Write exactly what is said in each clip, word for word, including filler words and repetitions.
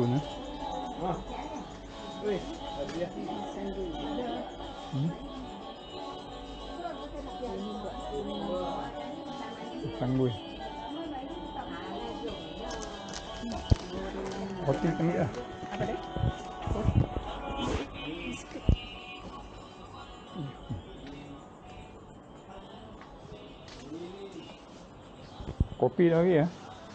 Sandun eh. Ah. Weh, ada dia. Sandun ada. Hmm. Ini buat Tanggui. Roti ambil lah. apa dia? Biskut. Kopi lagi ya.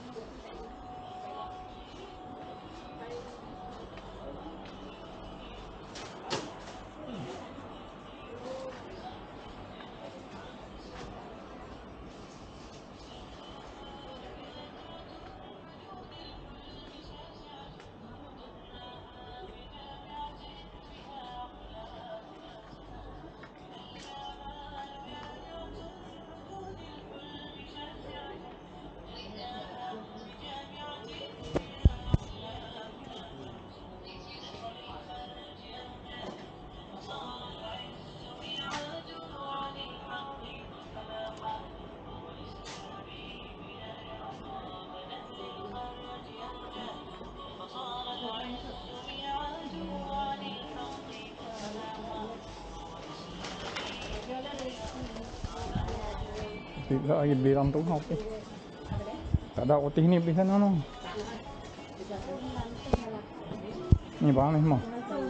Tidak lagi bilang tuh kopi. Tak ada roti ni di sana no. Ni bang ni semua.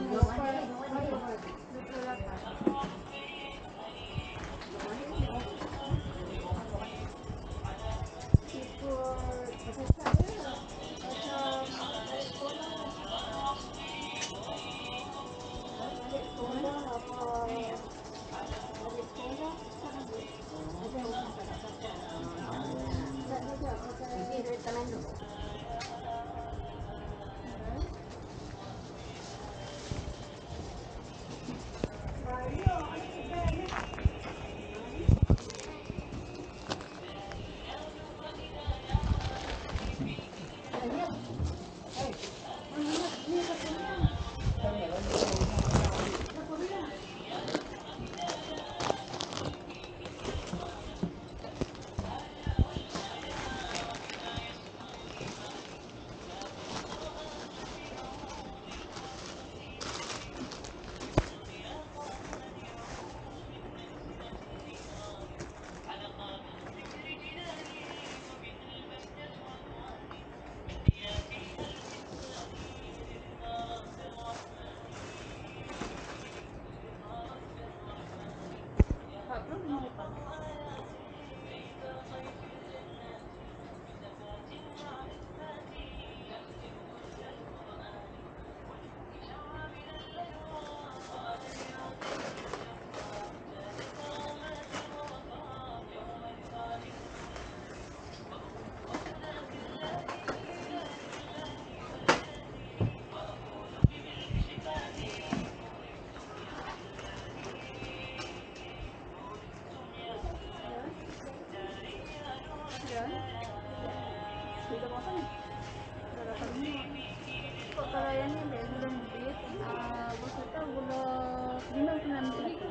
Kalau yang ni ambil gula nipis, uh, berserta gula premium kena ambil satu.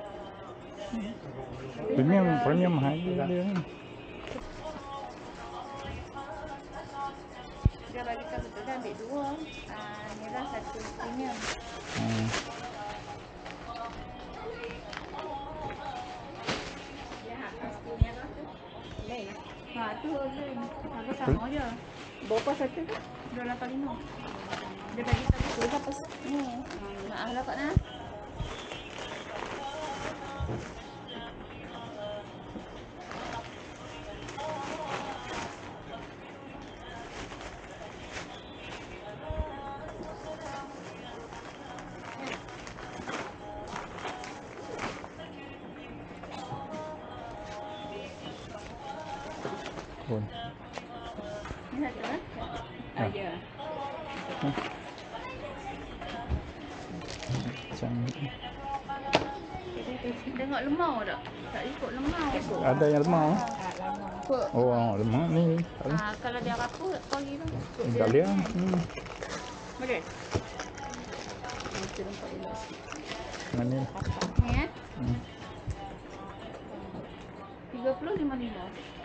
Premium, premium mahal dia. Dia bagi tahu betul dah ambil dua. Uh, ni lah satu premium. Hmm. Ha tu lain. Harga sama je. Berapa satu tu? dua lapan lima. Dia bagi tahu betul dah pas. Hmm. Maaf lah Kak Nah. Pun. Ni satu kan? Ah, ya. Cantik. Tengok lemau tak? Tak ikut lemau. Ada yang lemau. Oh, oh, lemau ni. Ah, kalau dia rapuh pagi tu. Tak boleh. Hmm. Boleh. Kita nampak elok. Mana ni? Ni eh? Hmm. tiga puluh lima puluh lima.